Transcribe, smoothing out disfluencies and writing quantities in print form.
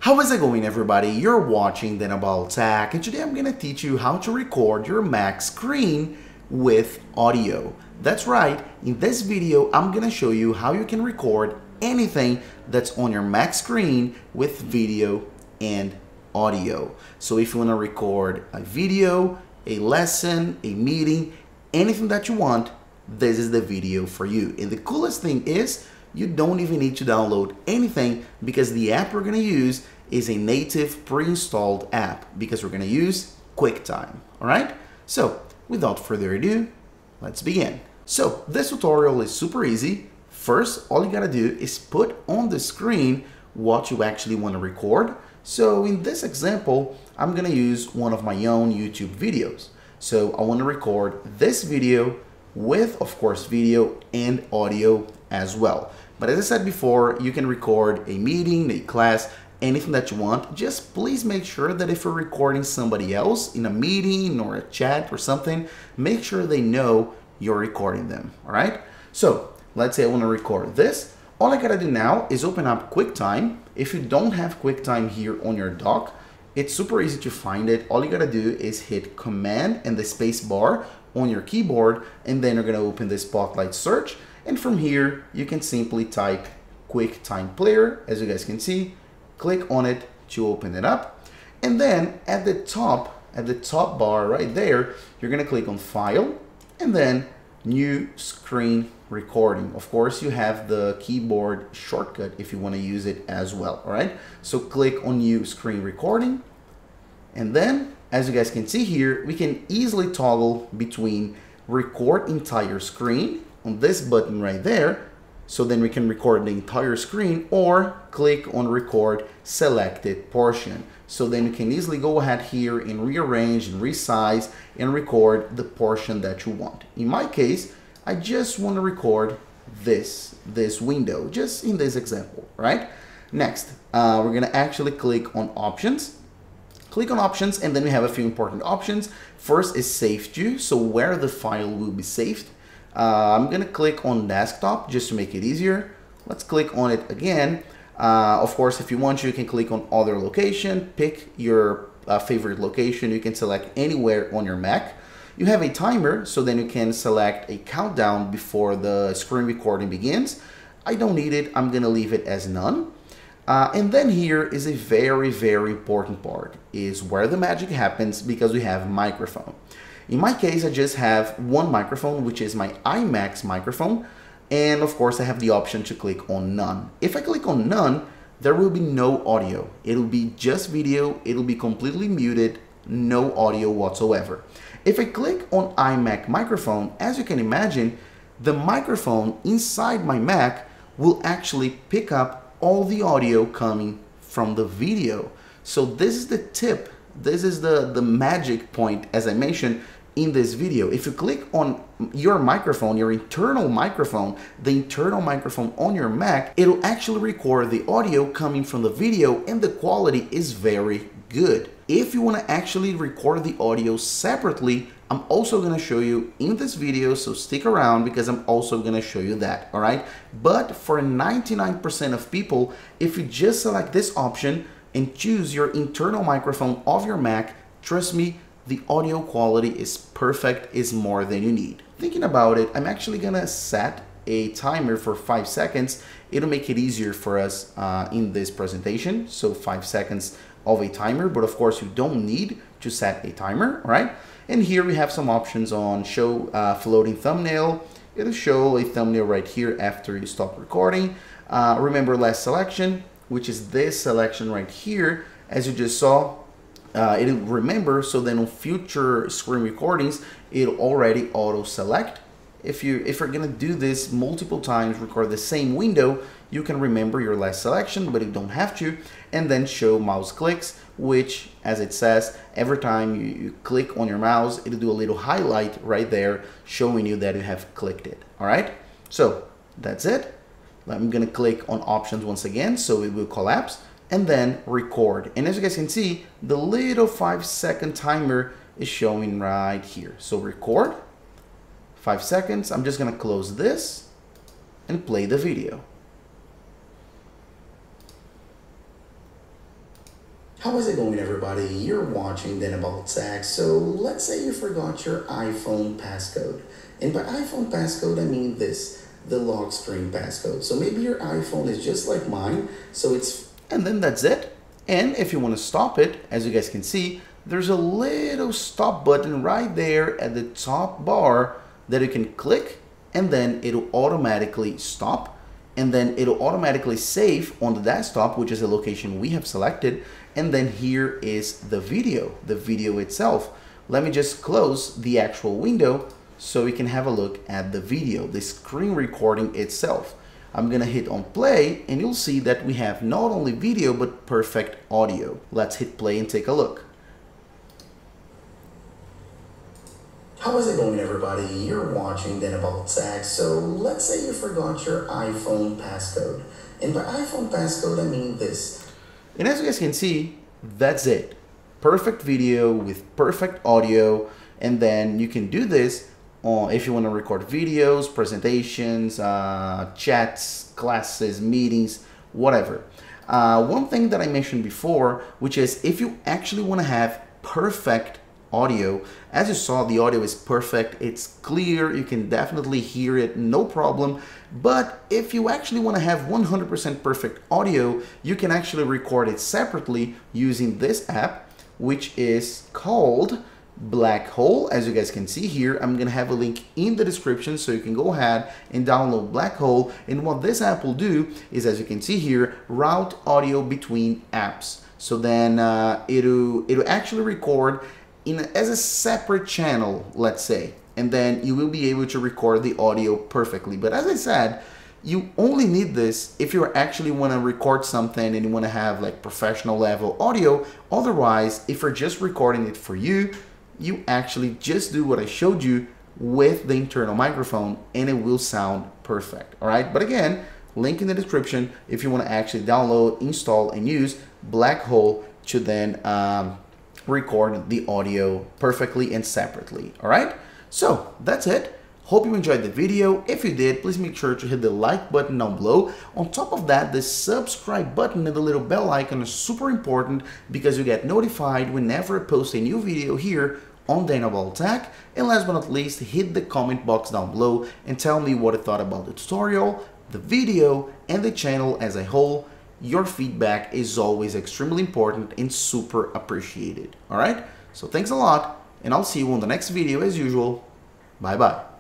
How is it going, everybody? You're watching Denabal Tech, and today I'm going to teach you how to record your Mac screen with audio. That's right, in this video I'm going to show you how you can record anything that's on your Mac screen with video and audio. So if you want to record a video, a lesson, a meeting, anything that you want, this is the video for you. And the coolest thing is you don't even need to download anything because the app we're going to use is a native pre-installed app because we're going to use QuickTime. All right. So without further ado, let's begin. So this tutorial is super easy. First, all you got to do is put on the screen what you actually want to record. So in this example, I'm going to use one of my own YouTube videos. So I want to record this video with, of course, video and audio as well. But as I said before, you can record a meeting, a class, anything that you want. Just please make sure that if you're recording somebody else in a meeting or a chat or something, make sure they know you're recording them, all right? So let's say I want to record this. All I gotta do now is open up QuickTime. If you don't have QuickTime here on your dock, it's super easy to find it. All you gotta do is hit Command and the space bar on your keyboard, and then you're gonna open the Spotlight search. And from here, you can simply type QuickTime Player, as you guys can see, click on it to open it up. And then at the top bar right there, you're gonna click on File, and then New Screen Recording. Of course, you have the keyboard shortcut if you wanna use it as well, all right? So click on New Screen Recording, and then, as you guys can see here, we can easily toggle between Record Entire Screen on this button right there, so then we can record the entire screen, or click on Record Selected Portion. So then you can easily go ahead here and rearrange and resize and record the portion that you want. In my case, I just want to record this window, just in this example, right? Next, we're gonna actually click on Options. Click on Options, and then we have a few important options. First is Save To, so where the file will be saved. I'm gonna click on Desktop just to make it easier. Let's click on it again. Of course, if you want to, you can click on Other Location, pick your favorite location. You can select anywhere on your Mac. You have a timer, so then you can select a countdown before the screen recording begins. I don't need it, I'm gonna leave it as none. And then here is a very, very important part, is where the magic happens, because we have microphone. In my case, I just have one microphone, which is my iMac microphone. And of course, I have the option to click on None. If I click on None, there will be no audio. It'll be just video. It'll be completely muted, no audio whatsoever. If I click on iMac microphone, as you can imagine, the microphone inside my Mac will actually pick up all the audio coming from the video. So this is the tip. This is the magic point, as I mentioned in this video. If you click on your microphone, your internal microphone, the internal microphone on your Mac, it'll actually record the audio coming from the video, and the quality is very good. If you want to actually record the audio separately, I'm also going to show you in this video, so stick around because I'm also going to show you that, all right? But for 99% of people, if you just select this option and choose your internal microphone of your Mac, trust me, the audio quality is perfect, is more than you need. Thinking about it, I'm actually gonna set a timer for 5 seconds. It'll make it easier for us in this presentation. So 5 seconds of a timer, but of course you don't need to set a timer, right? And here we have some options on show floating thumbnail. It'll show a thumbnail right here after you stop recording. Remember last selection, which is this selection right here. As you just saw, it'll remember, so then on future screen recordings, it'll already auto select. If you're gonna do this multiple times, record the same window, you can remember your last selection, but you don't have to. And then show mouse clicks, which, as it says, every time you click on your mouse, it'll do a little highlight right there showing you that you have clicked it. All right, so that's it. I'm gonna click on Options once again, so it will collapse, and then record. And as you guys can see, the little 5-second timer is showing right here. So record, 5 seconds. I'm just gonna close this and play the video. How is it going, everybody? You're watching Then About Tech. So let's say you forgot your iPhone passcode. And by iPhone passcode, I mean this, the lock screen passcode. So maybe your iPhone is just like mine, so it's... And then that's it. And if you want to stop it, as you guys can see, there's a little stop button right there at the top bar that you can click, and then it'll automatically stop. And then it'll automatically save on the desktop, which is the location we have selected. And then here is the video itself. Let me just close the actual window so we can have a look at the video, the screen recording itself. I'm gonna hit on play and you'll see that we have not only video, but perfect audio. Let's hit play and take a look. How is it going, everybody? You're watching Then About Tech. So let's say you forgot your iPhone passcode. And by iPhone passcode, I mean this. And as you guys can see, that's it. Perfect video with perfect audio. And then you can do this if you want to record videos, presentations, chats, classes, meetings, whatever. One thing that I mentioned before, which is if you actually want to have perfect audio, as you saw, the audio is perfect, it's clear, you can definitely hear it, no problem. But if you actually want to have 100% perfect audio, you can actually record it separately using this app, which is called Black Hole. As you guys can see here, I'm gonna have a link in the description so you can go ahead and download Black Hole. And what this app will do is, as you can see here, route audio between apps. So then it'll actually record as a separate channel, let's say, and then you will be able to record the audio perfectly. But as I said, you only need this if you actually want to record something and you want to have like professional level audio. Otherwise, if you're just recording it for you, you actually just do what I showed you with the internal microphone and it will sound perfect. All right. But again, link in the description if you want to actually download, install, and use Black Hole to then record the audio perfectly and separately. All right. So that's it. Hope you enjoyed the video. If you did, please make sure to hit the like button down below. On top of that, the subscribe button and the little bell icon is super important because you get notified whenever I post a new video here on Then About Tech. And last but not least, hit the comment box down below and tell me what you thought about the tutorial, the video, and the channel as a whole. Your feedback is always extremely important and super appreciated. All right? So thanks a lot, and I'll see you on the next video as usual. Bye-bye.